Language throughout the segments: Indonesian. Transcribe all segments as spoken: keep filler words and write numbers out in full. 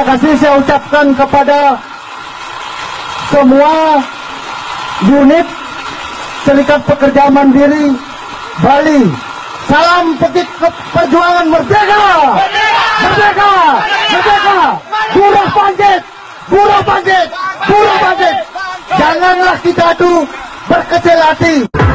kasih saya ucapkan kepada semua unit Serikat Pekerja Mandiri Bali. Salam petik perjuangan merdeka! Merdeka! Merdeka! Buruh bangkit! Buruh bangkit! Buruh bangkit! Janganlah kita tuh berkecil hati.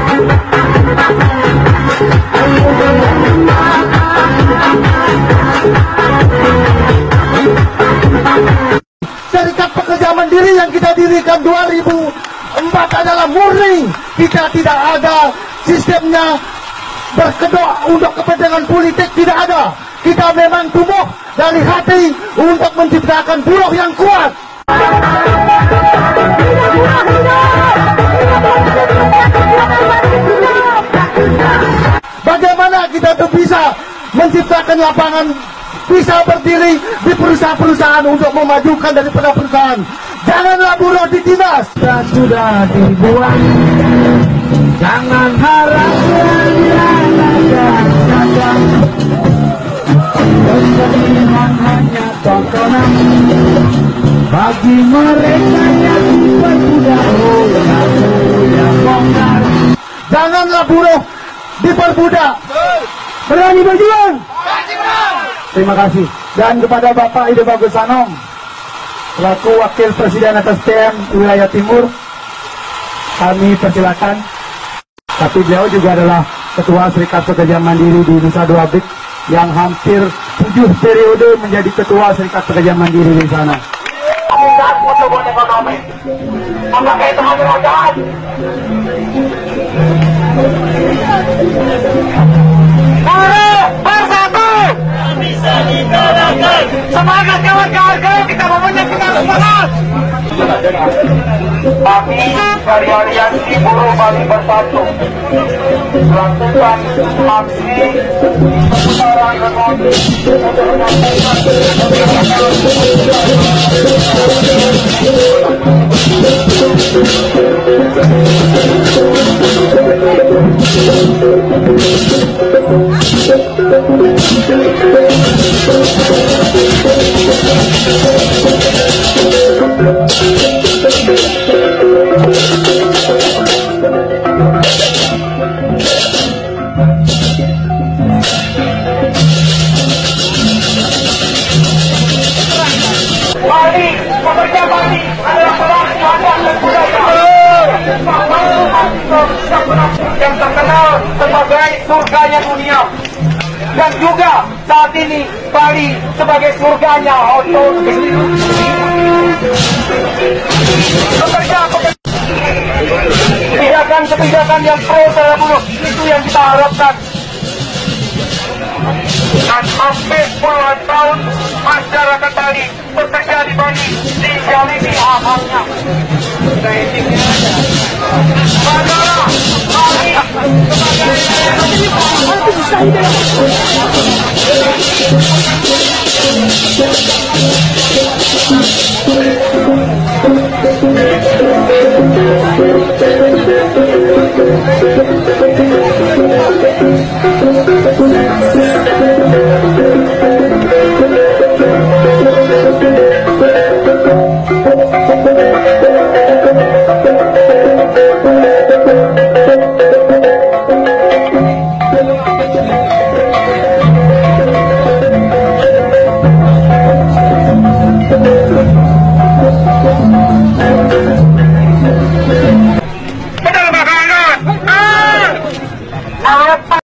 Serikat Pekerja Mandiri yang kita dirikan dua ribu empat adalah murni. Kita tidak ada sistemnya berkedok untuk kepentingan politik, tidak ada. Kita memang tumbuh dari hati untuk menciptakan buruh yang kuat. Bagaimana kita tuh bisa menciptakan lapangan, bisa berdiri di perusahaan-perusahaan untuk memajukan daripada perusahaan. Janganlah buruh ditindas. Sudah, sudah dibuang. Jangan harap diadakan sadar. Kesedihan hanya tontonan bagi mereka yang berbudak. Yang bongkar. Janganlah buruh diperbudak. Berani berjuang. Terima kasih. Dan kepada Bapak Ide Bagus Sanom, selaku Wakil Presiden atas T M Wilayah Timur, kami persilakan. Tapi beliau juga adalah Ketua Serikat Pekerja Mandiri di Nusa Dua Bit yang hampir tujuh periode menjadi Ketua Serikat Pekerja Mandiri di sana. Pertumbuhan ekonomi, apakah itu kemudahan? Buruh bersatu, bisa dikalahkan. Semangat kawan-kawan, kita memuja kita semangat. Kami dari Aliansi Buruh Bali Bersatu melakukan aksi pemutaran ekonomi untuk Bali, pekerja Bali adalah pelaku adat dan budaya yang terkenal sebagai surganya dunia, dan juga saat ini Bali sebagai surganya otonomi. Kebijakan-kebijakan yang pro terhadap buruh itu yang kita harapkan. Dan hampir puluhan tahun masyarakat Bali, pekerja di Bali dijalimi hak-haknya. Saudara, kami sebagai